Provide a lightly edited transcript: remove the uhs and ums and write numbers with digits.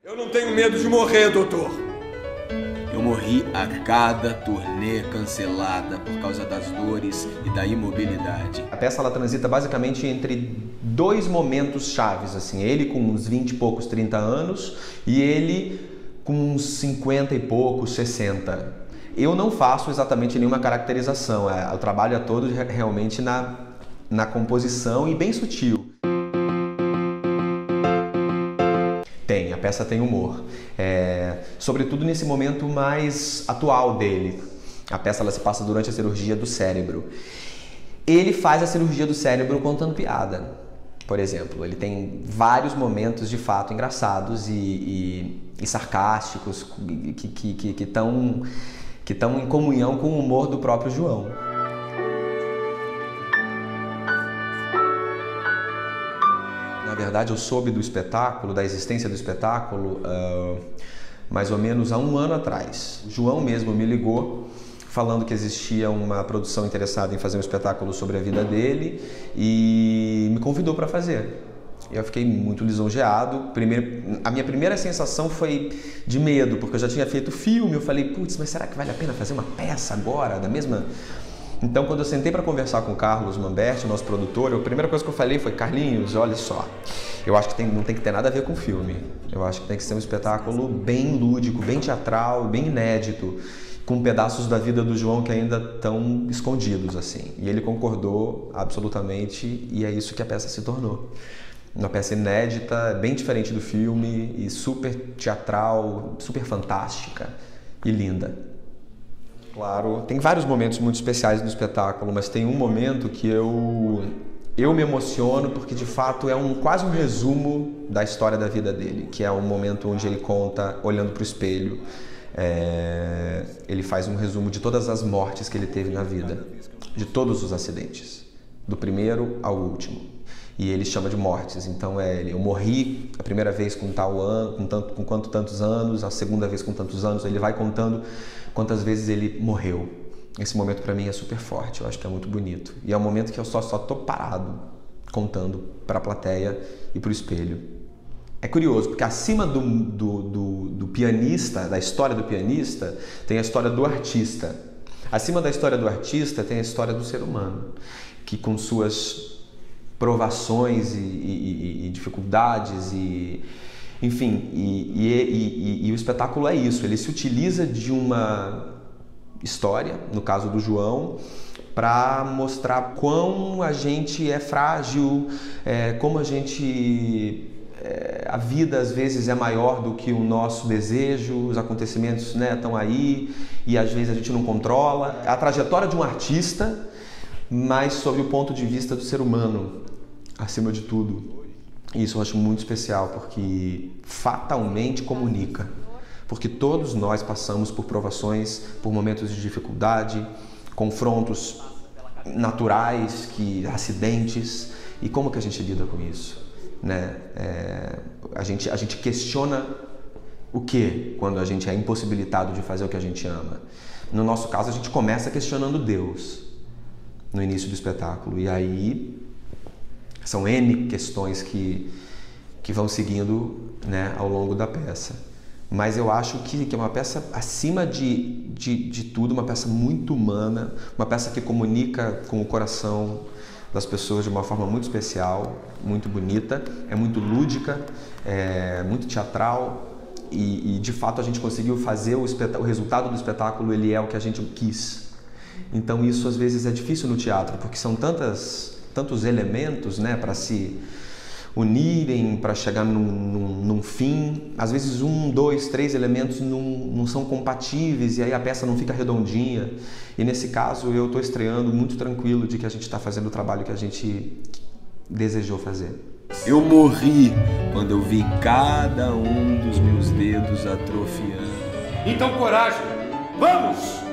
Eu não tenho medo de morrer, doutor. Eu morri a cada turnê cancelada por causa das dores e da imobilidade. A peça ela transita basicamente entre dois momentos chaves, assim, ele com uns 20 e poucos, 30 anos e ele com uns 50 e poucos, 60. Eu não faço exatamente nenhuma caracterização, o trabalho é todo realmente na composição e bem sutil. A peça tem humor, sobretudo nesse momento mais atual dele. A peça ela se passa durante a cirurgia do cérebro. Ele faz a cirurgia do cérebro contando piada, por exemplo. Ele tem vários momentos de fato engraçados e sarcásticos que estão em comunhão com o humor do próprio João. Na verdade, eu soube do espetáculo, da existência do espetáculo, mais ou menos há um ano atrás. O João mesmo me ligou falando que existia uma produção interessada em fazer um espetáculo sobre a vida dele e me convidou para fazer. Eu fiquei muito lisonjeado. A minha primeira sensação foi de medo, porque eu já tinha feito filme. Eu falei, putz, mas será que vale a pena fazer uma peça agora, da mesma... Então, quando eu sentei para conversar com o Carlos Mamberti, nosso produtor, a primeira coisa que eu falei foi, Carlinhos, olha só, eu acho que não tem que ter nada a ver com filme. Eu acho que tem que ser um espetáculo bem lúdico, bem teatral, bem inédito, com pedaços da vida do João que ainda estão escondidos, assim. E ele concordou absolutamente e é isso que a peça se tornou. Uma peça inédita, bem diferente do filme e super teatral, super fantástica e linda. Claro, tem vários momentos muito especiais no espetáculo, mas tem um momento que eu me emociono porque de fato é quase um resumo da história da vida dele, que é um momento onde ele conta olhando para o espelho. Ele faz um resumo de todas as mortes que ele teve na vida, de todos os acidentes, do primeiro ao último. E ele chama de mortes, então eu morri a primeira vez com tal ano, com tantos anos, a segunda vez com tantos anos, ele vai contando quantas vezes ele morreu. Esse momento para mim é super forte, eu acho que é muito bonito. E é um momento que eu só tô parado, contando para a plateia e para o espelho. É curioso, porque acima do pianista, da história do pianista, tem a história do artista. Acima da história do artista tem a história do ser humano, que com suas provações e dificuldades enfim, e o espetáculo é isso, ele se utiliza de uma história, no caso do João, para mostrar quão a gente é frágil, como a vida às vezes é maior do que o nosso desejo, os acontecimentos estão aí e às vezes a gente não controla. A trajetória de um artista, mas sob o ponto de vista do ser humano, acima de tudo. Isso eu acho muito especial, porque fatalmente comunica. Porque todos nós passamos por provações, por momentos de dificuldade, confrontos naturais, acidentes. E como que a gente lida com isso? Né? A gente questiona o que quando a gente é impossibilitado de fazer o que a gente ama? No nosso caso, a gente começa questionando Deus no início do espetáculo. E aí são N questões que vão seguindo, ao longo da peça. Mas eu acho que é uma peça, acima de tudo, uma peça muito humana, uma peça que comunica com o coração das pessoas de uma forma muito especial, muito bonita, é muito lúdica, é muito teatral e de fato a gente conseguiu fazer o resultado do espetáculo, ele é o que a gente quis. Então isso às vezes é difícil no teatro, porque são tantos elementos para se unirem, para chegar num fim. Às vezes 1, 2, 3 elementos não são compatíveis e aí a peça não fica redondinha. E nesse caso eu estou estreando muito tranquilo de que a gente está fazendo o trabalho que a gente desejou fazer. Eu morri quando eu vi cada um dos meus dedos atrofiando. Então coragem, vamos!